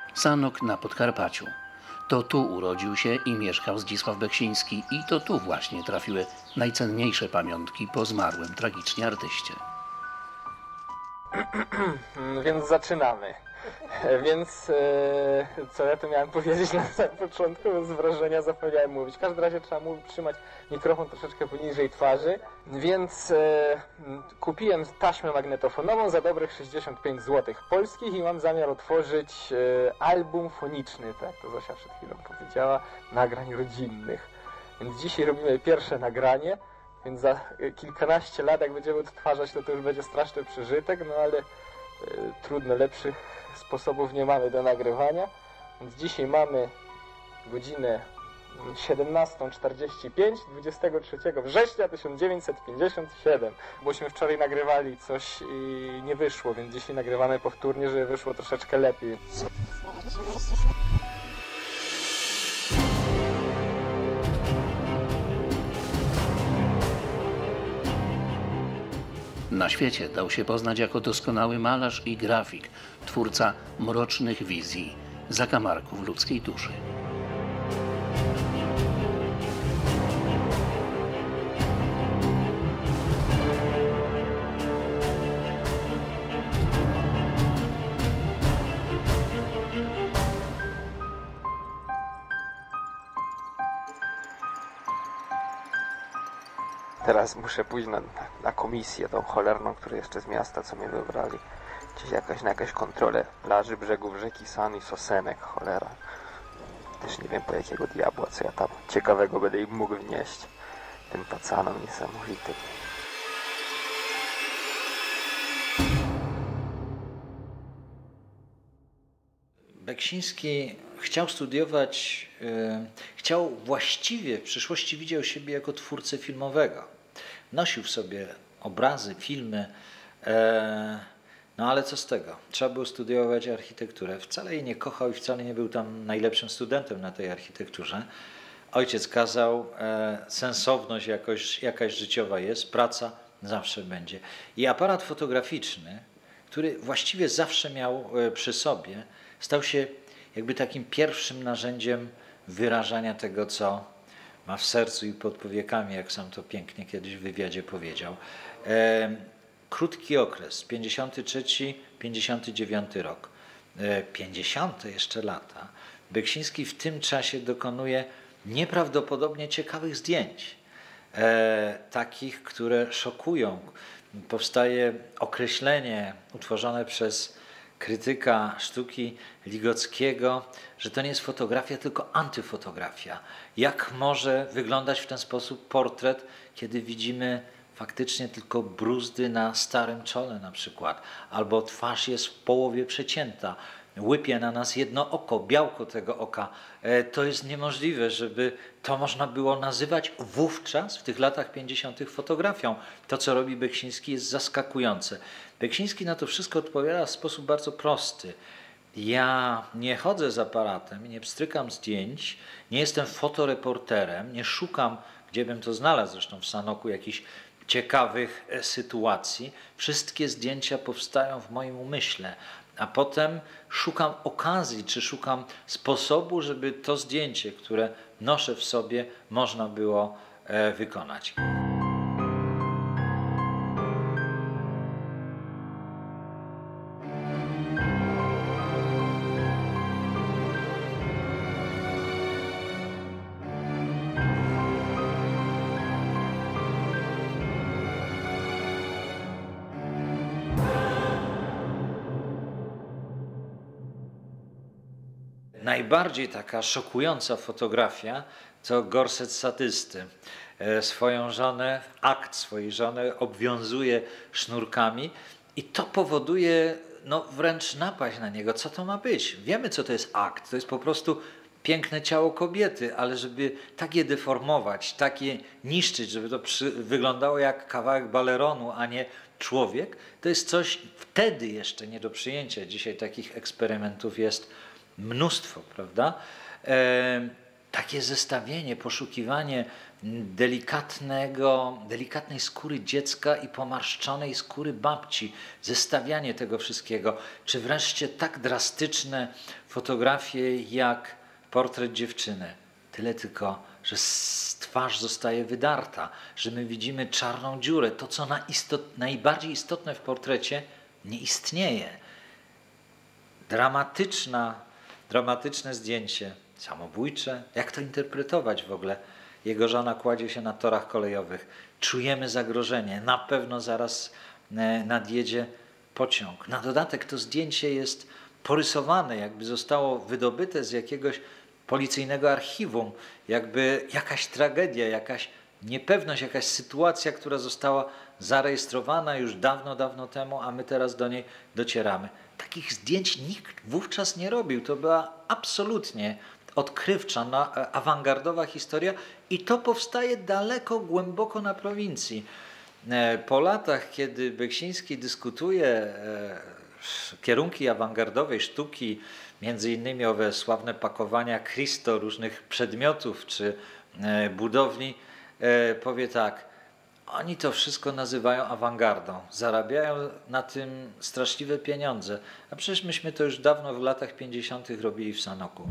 Sanok na Podkarpaciu. To tu urodził się i mieszkał Zdzisław Beksiński i to tu właśnie trafiły najcenniejsze pamiątki po zmarłym tragicznie artyście. Więc zaczynamy. Więc co ja tu miałem powiedzieć na samym początku? Z wrażenia zapomniałem mówić. W każdym razie trzeba trzymać mikrofon troszeczkę poniżej twarzy. Więc kupiłem taśmę magnetofonową za dobrych 65 zł polskich i mam zamiar otworzyć album foniczny, tak to Zosia przed chwilą powiedziała, nagrań rodzinnych. Więc dzisiaj robimy pierwsze nagranie, więc za kilkanaście lat, jak będziemy odtwarzać, to już będzie straszny przeżytek, no ale trudno, lepszych sposobów nie mamy do nagrywania. Więc dzisiaj mamy godzinę 17:45, 23 września 1957. Bośmy wczoraj nagrywali coś i nie wyszło, więc dzisiaj nagrywamy powtórnie, żeby wyszło troszeczkę lepiej. Na świecie dał się poznać jako doskonały malarz i grafik, twórca mrocznych wizji, zakamarków ludzkiej duszy. Teraz muszę pójść na komisję tą cholerną, którą jeszcze z miasta, co mnie wybrali. Gdzieś na jakąś kontrolę plaży, brzegów rzeki San i Sosenek, cholera. Też nie wiem po jakiego diabła, co ja tam ciekawego będę im mógł wnieść. Tym pacanom niesamowitym. Beksiński chciał studiować, właściwie w przyszłości widział siebie jako twórcę filmowego. Nosił w sobie obrazy, filmy, no ale co z tego? Trzeba było studiować architekturę. Wcale jej nie kochał i wcale nie był tam najlepszym studentem na tej architekturze. Ojciec kazał, sensowność jakaś życiowa jest, praca zawsze będzie. I aparat fotograficzny, który właściwie zawsze miał przy sobie, stał się jakby takim pierwszym narzędziem wyrażania tego, co ma w sercu i pod powiekami, jak sam to pięknie kiedyś w wywiadzie powiedział. Krótki okres, 53-59 rok, 50 jeszcze lata. Beksiński w tym czasie dokonuje nieprawdopodobnie ciekawych zdjęć, takich, które szokują. Powstaje określenie utworzone przez krytyka sztuki Ligockiego, że to nie jest fotografia, tylko antyfotografia. Jak może wyglądać w ten sposób portret, kiedy widzimy faktycznie tylko bruzdy na starym czole na przykład, albo twarz jest w połowie przecięta, łypie na nas jedno oko, białko tego oka. To jest niemożliwe, żeby to można było nazywać wówczas, w tych latach 50. fotografią. To, co robi Beksiński, jest zaskakujące. Beksiński na to wszystko odpowiada w sposób bardzo prosty. Ja nie chodzę z aparatem, nie pstrykam zdjęć, nie jestem fotoreporterem, nie szukam, gdzie bym to znalazł, zresztą w Sanoku, jakichś ciekawych sytuacji. Wszystkie zdjęcia powstają w moim umyśle, a potem szukam okazji, czy szukam sposobu, żeby to zdjęcie, które noszę w sobie, można było wykonać. Najbardziej taka szokująca fotografia to gorset sadysty. Swoją żonę, akt swojej żony obwiązuje sznurkami i to powoduje wręcz napaść na niego. Co to ma być? Wiemy, co to jest akt. To jest po prostu piękne ciało kobiety, ale żeby tak je deformować, tak je niszczyć, żeby to wyglądało jak kawałek baleronu, a nie człowiek, to jest coś wtedy jeszcze nie do przyjęcia. Dzisiaj takich eksperymentów jest mnóstwo, prawda? takie zestawienie, poszukiwanie delikatnej skóry dziecka i pomarszczonej skóry babci, zestawianie tego wszystkiego, czy wreszcie tak drastyczne fotografie jak portret dziewczyny. Tyle tylko, że twarz zostaje wydarta, że my widzimy czarną dziurę. To, co najbardziej istotne w portrecie, nie istnieje. Dramatyczne zdjęcie, samobójcze. Jak to interpretować w ogóle? Jego żona kładzie się na torach kolejowych. Czujemy zagrożenie. Na pewno zaraz nadjedzie pociąg. Na dodatek to zdjęcie jest porysowane, jakby zostało wydobyte z jakiegoś policyjnego archiwum. Jakby jakaś tragedia, jakaś niepewność, jakaś sytuacja, która została zarejestrowana już dawno, dawno temu, a my teraz do niej docieramy. Takich zdjęć nikt wówczas nie robił. To była absolutnie odkrywcza, awangardowa historia i to powstaje daleko, głęboko na prowincji. Po latach, kiedy Beksiński dyskutuje kierunki awangardowej sztuki, między innymi owe sławne pakowania Christo różnych przedmiotów czy budowli, powie tak: oni to wszystko nazywają awangardą, zarabiają na tym straszliwe pieniądze, a przecież myśmy to już dawno w latach 50. robili w Sanoku.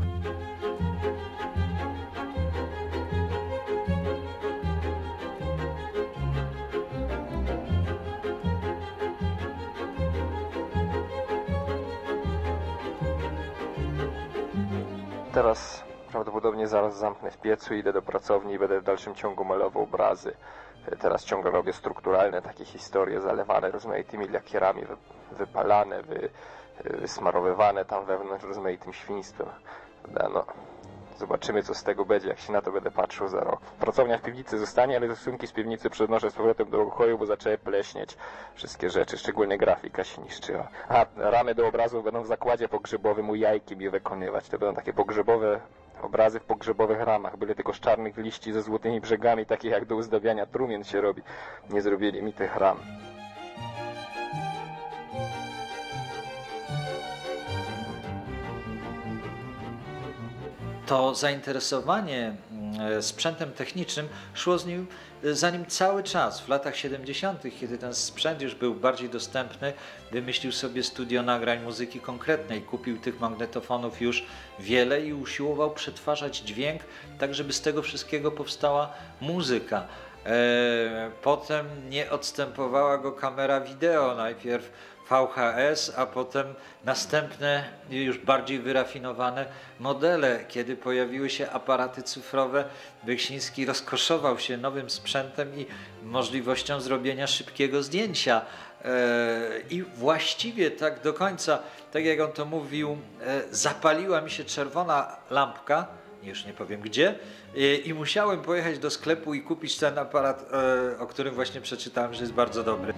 Teraz prawdopodobnie zaraz zamknę w piecu, idę do pracowni i będę w dalszym ciągu malował obrazy. Teraz ciągle robię strukturalne takie historie, zalewane rozmaitymi lakierami, wypalane, wysmarowywane tam wewnątrz rozmaitym świństwem. No, zobaczymy, co z tego będzie, jak się na to będę patrzył za rok. Pracownia w piwnicy zostanie, ale rysunki z piwnicy przenoszę z powrotem do pokoju, bo zaczęły pleśnieć wszystkie rzeczy, szczególnie grafika się niszczyła. A ramy do obrazów będą w zakładzie pogrzebowym u Jajki mi wykonywać. To będą takie pogrzebowe obrazy w pogrzebowych ramach. Były tylko z czarnych liści ze złotymi brzegami, takie jak do uzdawiania trumien się robi. Nie zrobili mi tych ram. To zainteresowanie sprzętem technicznym szło za nim cały czas. W latach 70., kiedy ten sprzęt już był bardziej dostępny, wymyślił sobie studio nagrań muzyki konkretnej. Kupił tych magnetofonów już wiele i usiłował przetwarzać dźwięk, tak żeby z tego wszystkiego powstała muzyka. Potem nie odstępowała go kamera wideo. Najpierw VHS, a potem następne, już bardziej wyrafinowane modele. Kiedy pojawiły się aparaty cyfrowe, Beksiński rozkoszował się nowym sprzętem i możliwością zrobienia szybkiego zdjęcia. I właściwie tak do końca, tak jak on to mówił, zapaliła mi się czerwona lampka, już nie powiem gdzie, i musiałem pojechać do sklepu i kupić ten aparat, o którym właśnie przeczytałem, że jest bardzo dobry.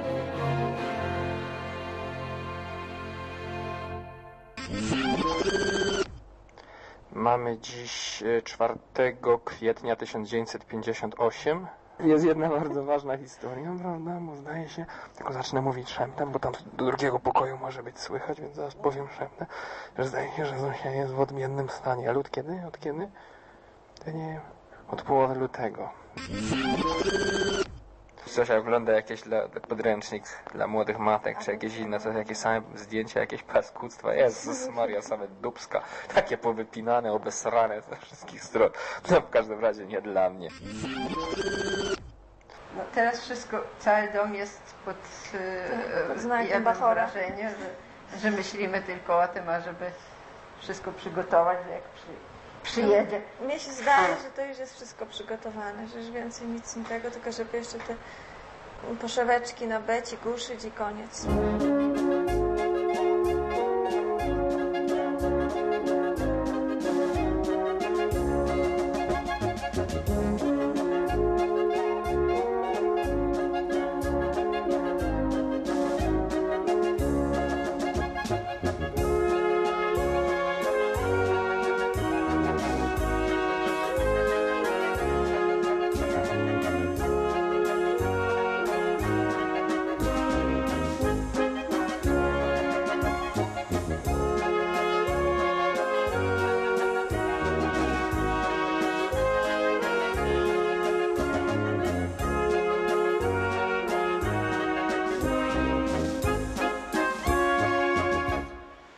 Mamy dziś 4 kwietnia 1958. Jest jedna bardzo ważna historia, prawda? Bo zdaje się, tylko zacznę mówić szeptem, bo tam do drugiego pokoju może być słychać, więc zaraz powiem szeptem, że zdaje się, że Zosia jest w odmiennym stanie. A od kiedy? Od kiedy? To nie wiem. Od połowy lutego. Zosia wygląda jakiś podręcznik dla młodych matek, czy jakieś inne, coś, jakieś same zdjęcia, jakieś paskudztwa. Jezus Maria, same dupska, takie powypinane, obesrane ze wszystkich stron. No w każdym razie nie dla mnie. No teraz wszystko, cały dom jest pod znakiem Bachora. wrażenie, że myślimy tylko o tym, ażeby wszystko przygotować, że jak przyjedzie. Mnie się zdaje, że to już jest wszystko przygotowane, że już więcej nic nie tego, tylko żeby jeszcze te poszeweczki na becik uszyć i koniec.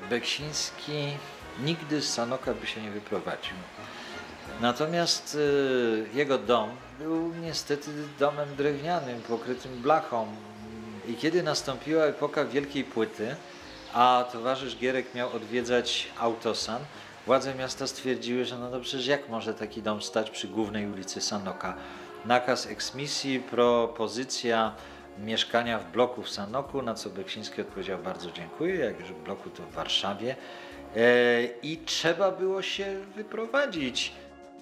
Beksiński nigdy z Sanoka by się nie wyprowadził. Natomiast jego dom był niestety domem drewnianym, pokrytym blachą. I kiedy nastąpiła epoka wielkiej płyty, a towarzysz Gierek miał odwiedzać Autosan, władze miasta stwierdziły, że no przecież jak może taki dom stać przy głównej ulicy Sanoka. Nakaz eksmisji, propozycja mieszkania w bloku w Sanoku, na co Beksiński odpowiedział: bardzo dziękuję, jak już w bloku to w Warszawie. I trzeba było się wyprowadzić.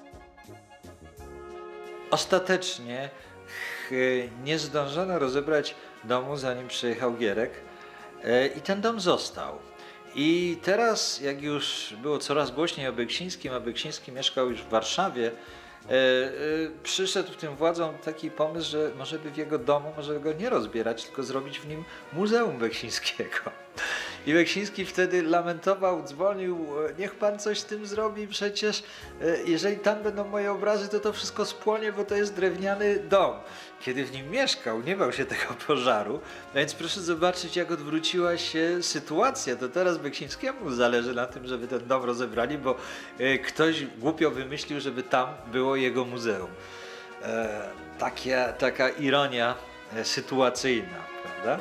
Ostatecznie nie zdążono rozebrać domu, zanim przyjechał Gierek, i ten dom został. I teraz, jak już było coraz głośniej o Beksińskim, a Beksiński mieszkał już w Warszawie, przyszedł tym władzom taki pomysł, że może by w jego domu, może go nie rozbierać, tylko zrobić w nim Muzeum Beksińskiego. I Beksiński wtedy lamentował, dzwonił: niech pan coś z tym zrobi, przecież jeżeli tam będą moje obrazy, to wszystko spłonie, bo to jest drewniany dom. Kiedy w nim mieszkał, nie bał się tego pożaru, więc proszę zobaczyć, jak odwróciła się sytuacja. To teraz Beksińskiemu zależy na tym, żeby ten dom rozebrali, bo ktoś głupio wymyślił, żeby tam było jego muzeum. Taka ironia sytuacyjna, prawda?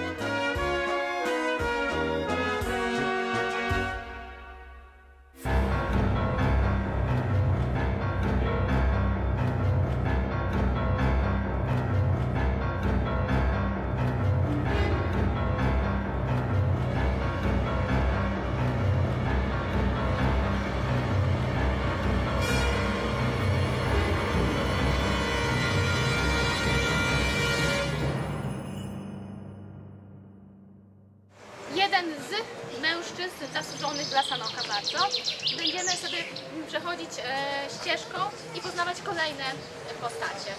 Jeden z mężczyzn zasłużonych dla Sanoka bardzo. Będziemy sobie przechodzić ścieżką i poznawać kolejne postacie.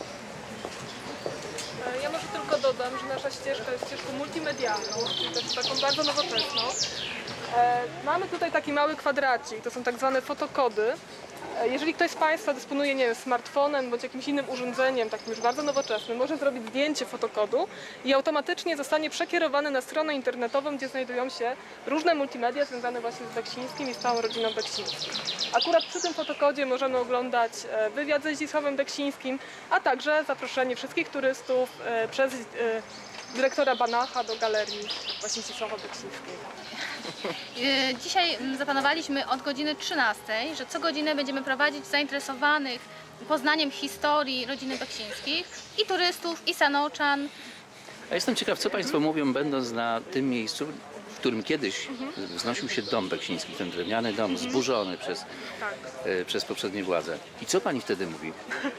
Ja może tylko dodam, że nasza ścieżka jest ścieżką multimedialną, czyli też taką bardzo nowoczesną. Mamy tutaj taki mały kwadracik, to są tak zwane fotokody. Jeżeli ktoś z Państwa dysponuje, nie wiem, smartfonem bądź jakimś innym urządzeniem, takim już bardzo nowoczesnym, może zrobić zdjęcie fotokodu i automatycznie zostanie przekierowany na stronę internetową, gdzie znajdują się różne multimedia związane właśnie z Beksińskim i z całą rodziną Beksińskim. Akurat przy tym fotokodzie możemy oglądać wywiad ze Zdzisławem Beksińskim, a także zaproszenie wszystkich turystów przez dyrektora Banacha do galerii właśnie Zdzisława Beksińskiego. Dzisiaj zaplanowaliśmy od godziny 13, że co godzinę będziemy prowadzić zainteresowanych poznaniem historii rodziny Beksińskich i turystów, i sanoczan. A jestem ciekaw, co Państwo mówią, będąc na tym miejscu, w którym kiedyś wznosił się dom Beksiński, ten drewniany dom zburzony przez poprzednie władze. I co Pani wtedy mówi?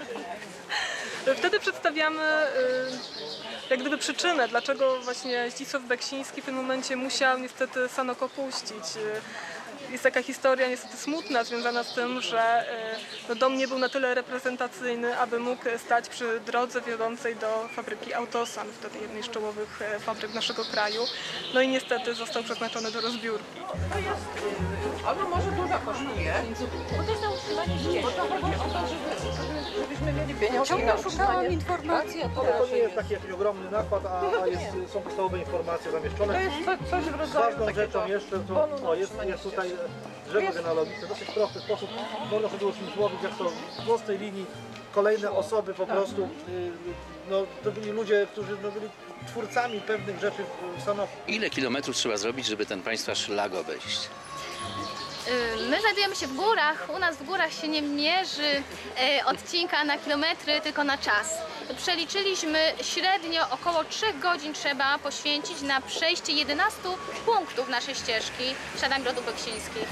Wtedy przedstawiamy jak gdyby przyczynę, dlaczego właśnie Zdzisław Beksiński w tym momencie musiał niestety Sanok opuścić. Jest taka historia niestety smutna, związana z tym, że dom nie był na tyle reprezentacyjny, aby mógł stać przy drodze wiodącej do fabryki Autosan, wtedy jednej z czołowych fabryk naszego kraju. No i niestety został przeznaczony do rozbiórki. To jest, ono może dużo kosztuje, bo to jest na utrzymanie ścieżki. Bo to chodzi o to, żebyśmy mieli pieniądze. Ciągle szukałam informacji, ale to nie jest taki jakiś ogromny nakład, a są podstawowe informacje zamieszczone. To jest coś w rodzaju ważną rzeczą jeszcze, to jest tutaj drzewo genealogiczne, w dosyć prosty sposób można sobie uświadomić, jak to w prostej linii kolejne osoby po prostu, no, to byli ludzie, którzy byli twórcami pewnych rzeczy w Sanoku. Ile kilometrów trzeba zrobić, żeby ten Państwa szlak obejść? My znajdujemy się w górach, u nas w górach się nie mierzy odcinka na kilometry, tylko na czas. Przeliczyliśmy średnio około 3 godzin trzeba poświęcić na przejście 11 punktów naszej ścieżki śladami rodu Beksińskich.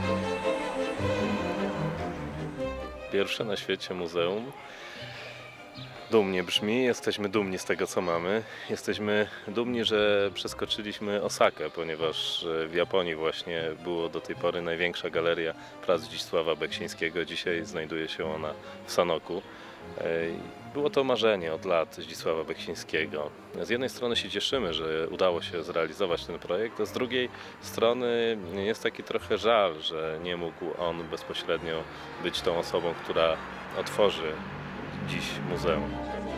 Pierwsze na świecie muzeum Dumnie brzmi, jesteśmy dumni z tego, co mamy. Jesteśmy dumni, że przeskoczyliśmy Osakę, ponieważ w Japonii właśnie było do tej pory największa galeria prac Zdzisława Beksińskiego. Dzisiaj znajduje się ona w Sanoku. Było to marzenie od lat Zdzisława Beksińskiego. Z jednej strony się cieszymy, że udało się zrealizować ten projekt, a z drugiej strony jest taki trochę żal, że nie mógł on bezpośrednio być tą osobą, która otworzy dziś muzeum.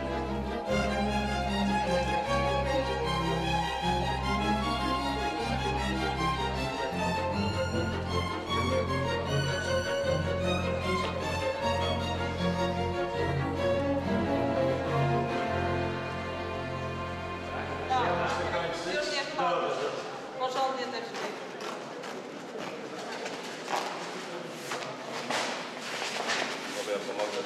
Porządnie te drzwi. Może ja pomogę.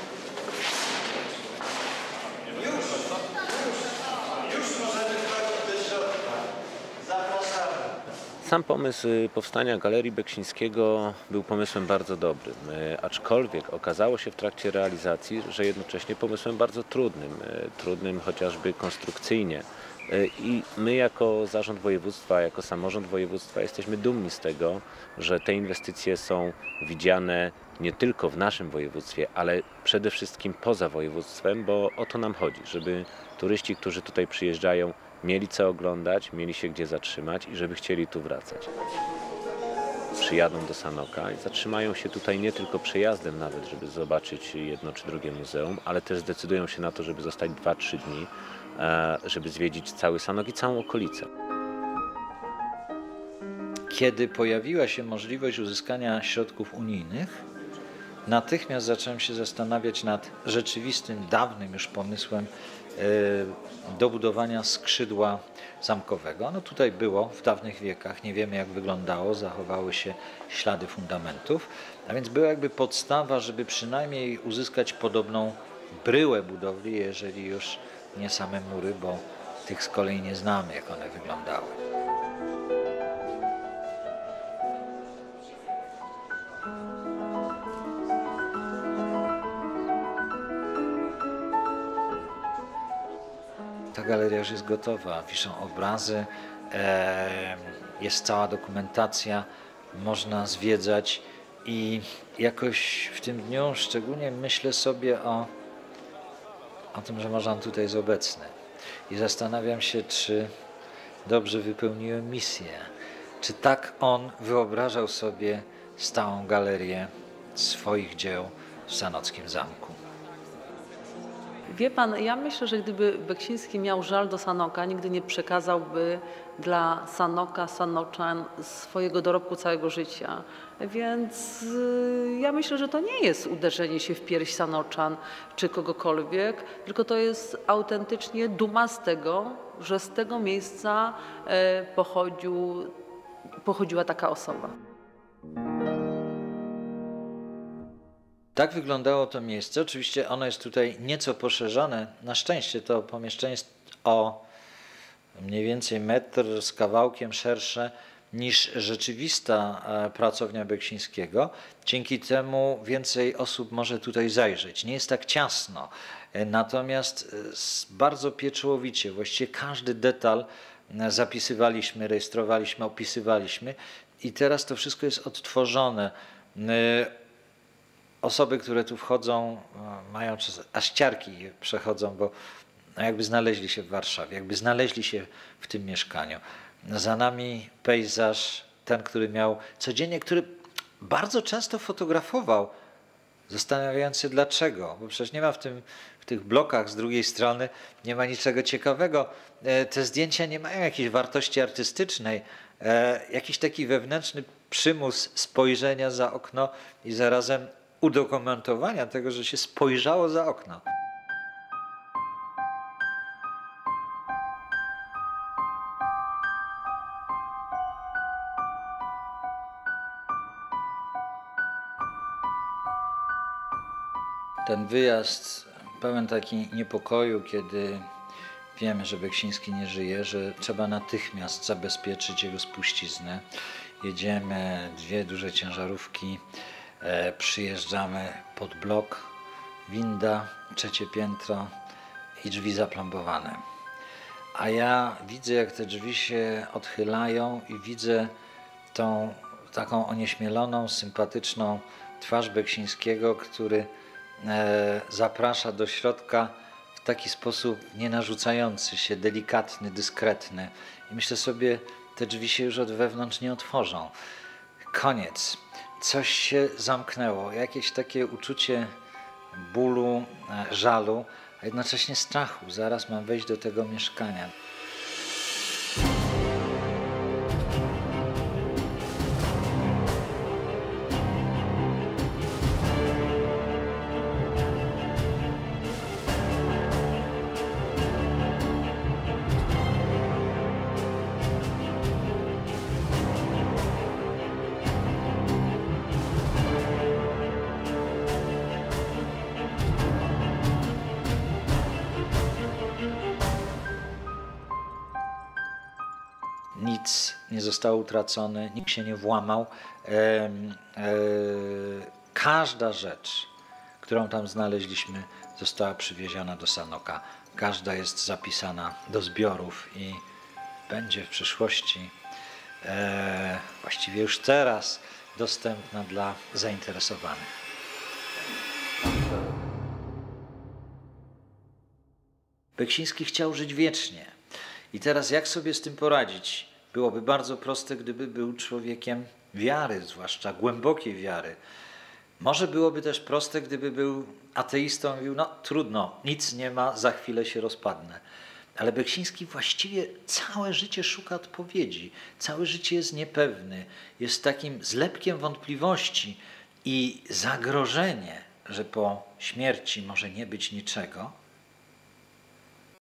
Sam pomysł powstania Galerii Beksińskiego był pomysłem bardzo dobrym, aczkolwiek okazało się w trakcie realizacji, że jednocześnie pomysłem bardzo trudnym chociażby konstrukcyjnie. I my jako zarząd województwa, jako samorząd województwa jesteśmy dumni z tego, że te inwestycje są widziane nie tylko w naszym województwie, ale przede wszystkim poza województwem, bo o to nam chodzi, żeby turyści, którzy tutaj przyjeżdżają, mieli co oglądać, mieli się gdzie zatrzymać i żeby chcieli tu wracać. Przyjadą do Sanoka i zatrzymają się tutaj nie tylko przejazdem nawet, żeby zobaczyć jedno czy drugie muzeum, ale też zdecydują się na to, żeby zostać 2-3 dni, żeby zwiedzić cały Sanok i całą okolicę. Kiedy pojawiła się możliwość uzyskania środków unijnych, natychmiast zacząłem się zastanawiać nad rzeczywistym, dawnym już pomysłem dobudowania skrzydła zamkowego. Ono tutaj było w dawnych wiekach, nie wiemy jak wyglądało, zachowały się ślady fundamentów, a więc była jakby podstawa, żeby przynajmniej uzyskać podobną bryłę budowli, jeżeli już nie same mury, bo tych z kolei nie znamy, jak one wyglądały. Ta galeria już jest gotowa, wiszą obrazy, jest cała dokumentacja, można zwiedzać i jakoś w tym dniu szczególnie myślę sobie o tym, że Marzan tutaj jest obecny i zastanawiam się, czy dobrze wypełniłem misję, czy tak on wyobrażał sobie stałą galerię swoich dzieł w sanockim zamku. Wie pan, ja myślę, że gdyby Beksiński miał żal do Sanoka, nigdy nie przekazałby dla Sanoka, Sanoczan swojego dorobku całego życia. Więc ja myślę, że to nie jest uderzenie się w pierś Sanoczan czy kogokolwiek, tylko to jest autentycznie duma z tego, że z tego miejsca pochodziła taka osoba. Tak wyglądało to miejsce. Oczywiście ono jest tutaj nieco poszerzone. Na szczęście to pomieszczenie jest o mniej więcej metr z kawałkiem szersze niż rzeczywista pracownia Beksińskiego. Dzięki temu więcej osób może tutaj zajrzeć. Nie jest tak ciasno. Natomiast bardzo pieczołowicie, właściwie każdy detal zapisywaliśmy, rejestrowaliśmy, opisywaliśmy i teraz to wszystko jest odtworzone. Osoby, które tu wchodzą, mają aż ciarki przechodzą, bo jakby znaleźli się w Warszawie, jakby znaleźli się w tym mieszkaniu. Za nami pejzaż, ten, który miał codziennie, który bardzo często fotografował, zastanawiając się dlaczego, bo przecież nie ma w tych blokach z drugiej strony, nie ma niczego ciekawego. Te zdjęcia nie mają jakiejś wartości artystycznej, jakiś taki wewnętrzny przymus spojrzenia za okno i zarazem udokumentowania tego, że się spojrzało za okno. Ten wyjazd pełen taki niepokoju, kiedy wiemy, że Beksiński nie żyje, że trzeba natychmiast zabezpieczyć jego spuściznę. Jedziemy, 2 duże ciężarówki, przyjeżdżamy pod blok, winda, 3. piętro, i drzwi zaplombowane. A ja widzę, jak te drzwi się odchylają i widzę tą taką onieśmieloną, sympatyczną twarz Beksińskiego, który zaprasza do środka w taki sposób nienarzucający się, delikatny, dyskretny. I myślę sobie, te drzwi się już od wewnątrz nie otworzą. Koniec. Coś się zamknęło. Jakieś takie uczucie bólu, żalu, a jednocześnie strachu. Zaraz mam wejść do tego mieszkania. Nic nie zostało utracone, nikt się nie włamał. Każda rzecz, którą tam znaleźliśmy, została przywieziona do Sanoka. Każda jest zapisana do zbiorów i będzie w przyszłości, właściwie już teraz, dostępna dla zainteresowanych. Beksiński chciał żyć wiecznie. I teraz jak sobie z tym poradzić? Byłoby bardzo proste, gdyby był człowiekiem wiary, zwłaszcza głębokiej wiary. Może byłoby też proste, gdyby był ateistą i mówił, no trudno, nic nie ma, za chwilę się rozpadnę. Ale Beksiński właściwie całe życie szuka odpowiedzi, całe życie jest niepewny, jest takim zlepkiem wątpliwości i zagrożenie, że po śmierci może nie być niczego,